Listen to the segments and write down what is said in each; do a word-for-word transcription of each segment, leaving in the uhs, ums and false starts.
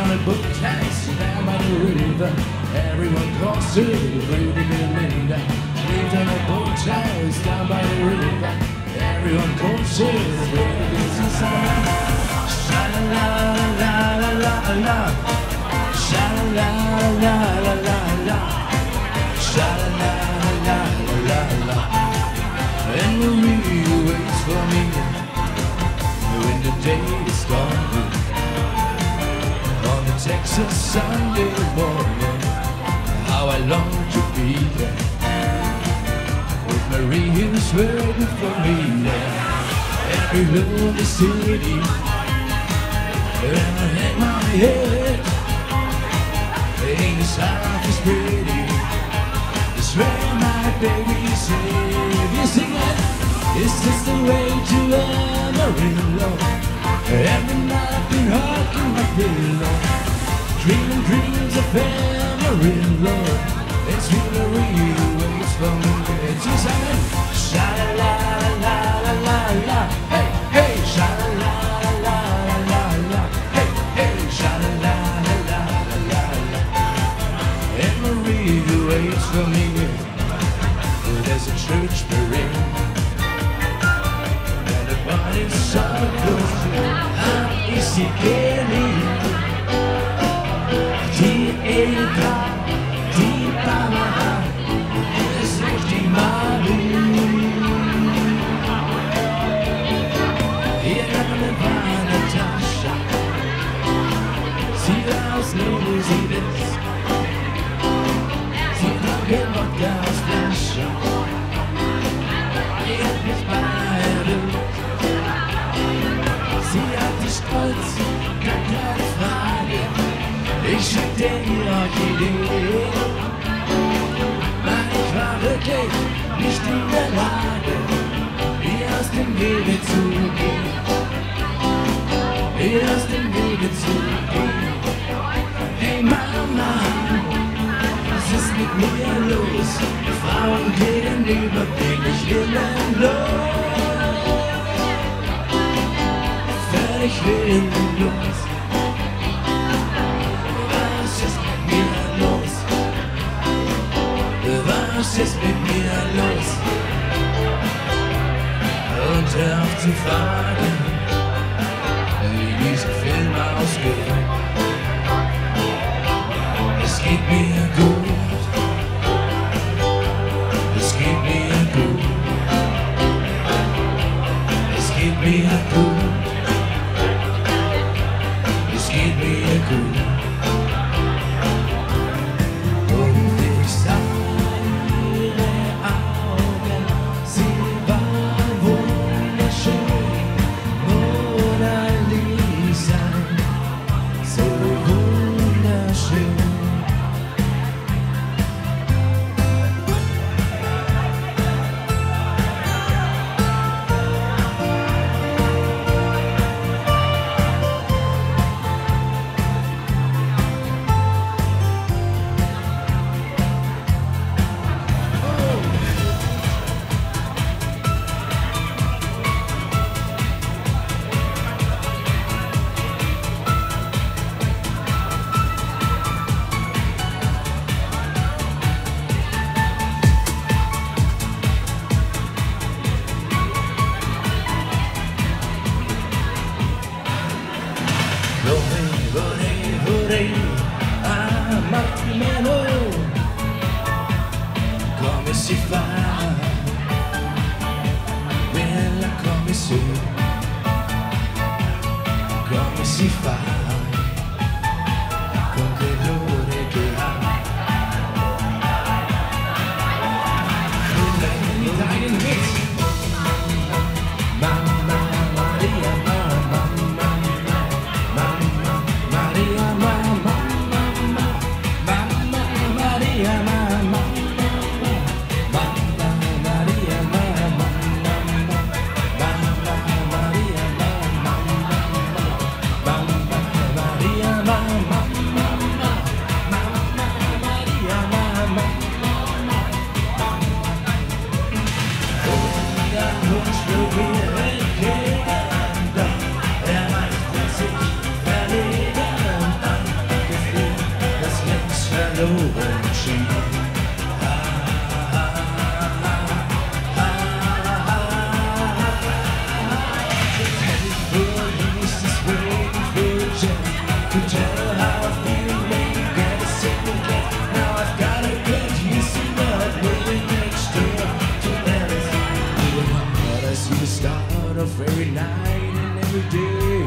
on a boat house down by the river. Everyone calls her Pretty Belinda. She lived on a boat house down by the river. Everyone calls her Pretty Belinda. Sha-la-la-la-la-la-la. Sha-la-la-la-la-la-la. Sha-la-la-la-la-la-la. And Maria waits for me when the day is gone. On the Texas Sunday morning, how I long to be there, with Maria's waiting for me there. Every lonely city, and I hang my head. Ain't this life is pretty? This way my baby said. If you sing it, it's just the way to Amarillo. Every night been hugging my pillow, dreaming dreams of Amarillo. It's really real waits for me. It's just like sha la la la la la la. Hey hey, sha la la la la la la. Hey hey, sha la la la la la la. Amarillo waits for me. There's a church parade, and the party's so close to Easy Kelly, T-A-K, T-Bama, es ist die Mali. Hier hat man eine Wandertasche, sieht aus, nur sieht es, sieht auch kein Wodka aus Flasche. Die hat mich beide. Sie hat dich stolz, gar keine Frage. Ich schick dir die Orchidee. Nein, ich war wirklich nicht in der Lage, ihr aus dem Wege zu gehen. Ihr aus dem Wege zu gehen. Hey Mama, was ist mit mir los? Frauen gegenüber bin ich willenlos. Ich will los. Was ist mit mir los? Was ist mit mir los? Und hör auf zu fragen, wie dieser Film ausgeht. Es geht mir gut. Es geht mir gut. Es geht mir gut. Geht mir gut. Und ich sah ihre Augen, sie war wunderschön. Mona Lisa, so wunderschön. Come si fa? Bella come sei? Come si fa? Con quell'ore che ha? Mit deinen Hits. Mamma Maria, Mamma, Mamma, Mamma Maria, Mamma, Mamma, Mamma Maria, Mamma. Mamma over machine. Headed for east, just waiting for a chance to tell how I feel when you get a second guess. Now I've gotta get used to not waiting next door to ends. But I see the start of every night and every day.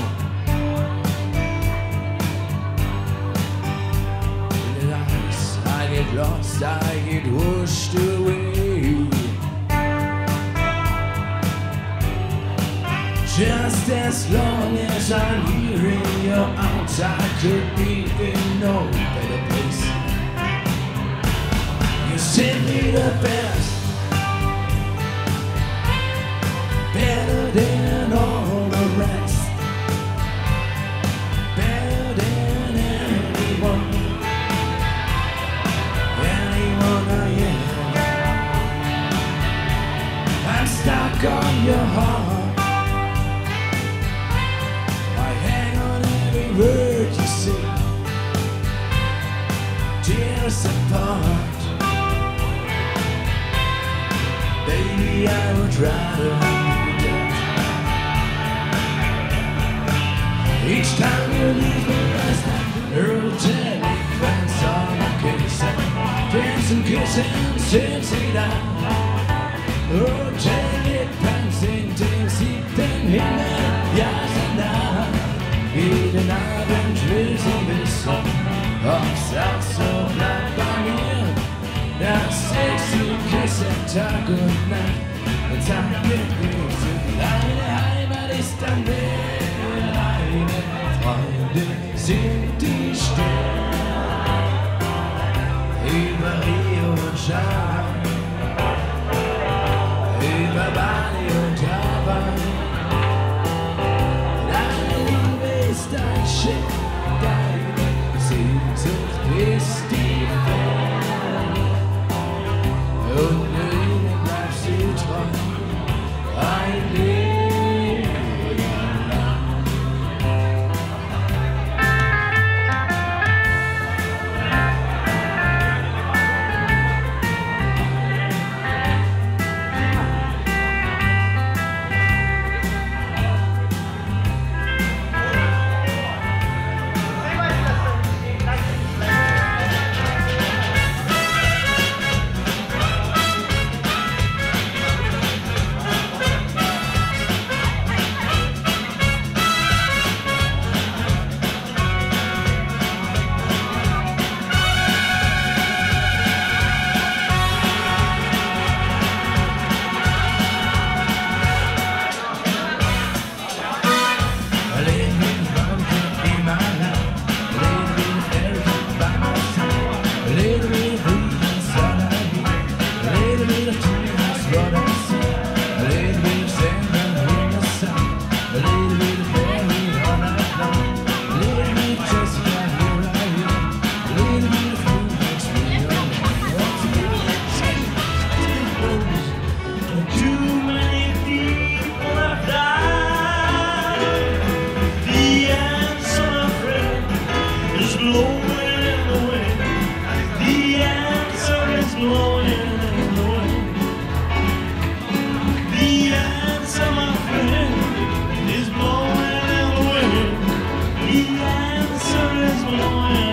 In the ice, I get lost, I get washed away. Just as long as I'm here in your arms, I could be in no better place. You send me the best, better than all the rest, better than anyone, anyone I am. I'm stuck on your heart. Word you say, tears apart. Baby, I would rather have you dead. Each time you leave me, I stand rotating, fans on the case, dancing, kissing, sitting down. Rotating, dancing, dancing, dancing, yes and now. Jeden Abend will sie wissen, ob Salz so bleibt bei mir. Das sexy Küssen Tag und Nacht, und Tag mit mir zu. Deine Heimat ist dann mehr, deine Freunde sind die Sterne. Über Rio und Schaban, über Bali und Hawaii. Dein Schiff, deine Sehnsucht ist die Ferne. Und ihnen bleibst du treu, ein Leben lang. The answer is blowing.